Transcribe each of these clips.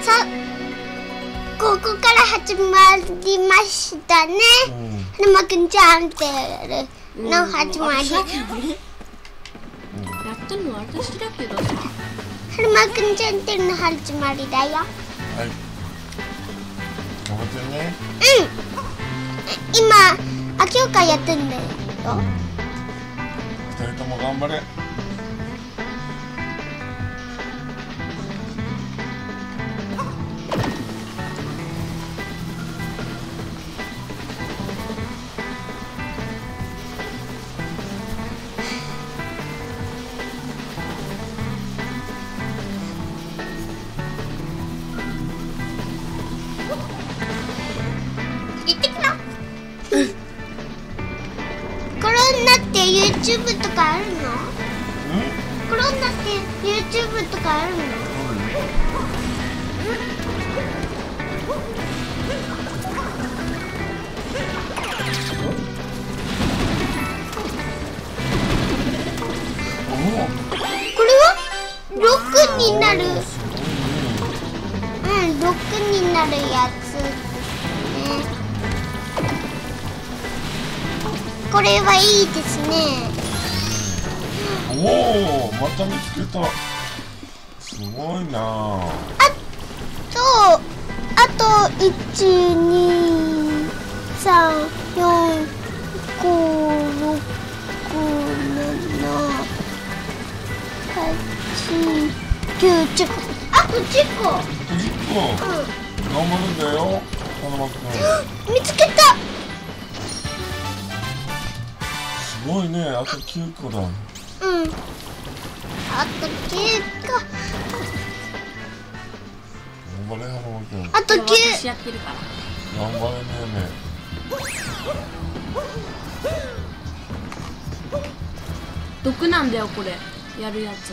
ここから始まりましたね。はるまくんチャンネルの始まり。やったのは私だけどさ。 はるまくんチャンネルの始まりだよ。はい。 頑張ってね。 今、今日からやってんだよ。 2人とも頑張れ。 行ってきな。コロナって YouTube とかあるの？コロナって YouTube とかあるの？これは6になる。6になるやつ。これはいいですね。 おお、また見つけた。すごいな。 あと1、2、3、4、5、6、7、8、9、10個。あと10個。 10個。頑張るんだよ、はるまくん。 見つけた。 すごいね、あと9個だ。 あと9個。 頑張れ、はるまくん。 あと9。 私やってるから。 頑張れねえね。 毒なんだよこれ、やるやつ。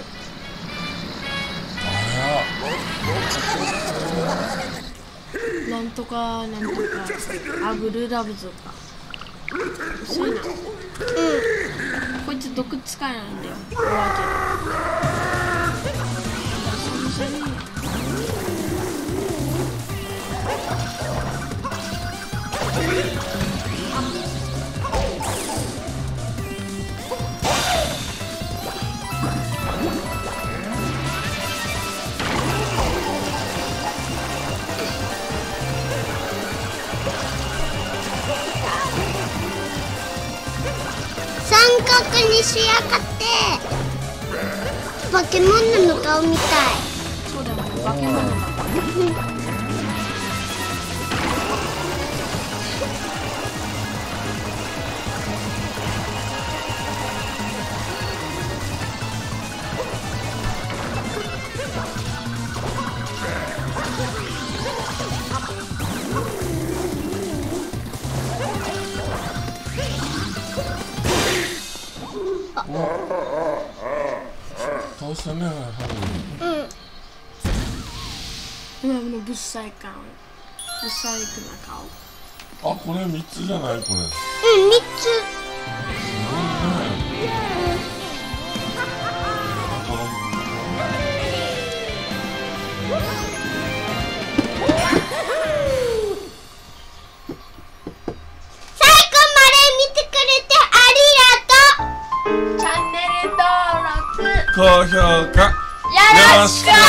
なんとかアグルラブズか。遅いな。こいつ毒使えないんだよ。弱いけど。 三角にしやがって。化け物の顔みたい。 そうだよね、化け物だ。 倒したね、はる。 のぶっさい感。ぶっさいくな顔。 あ、これ3つじゃない、これ。3つ。 すごいね。最後まで見てくれてありがとう。 チャンネル登録、 高評価よろしくお願いします。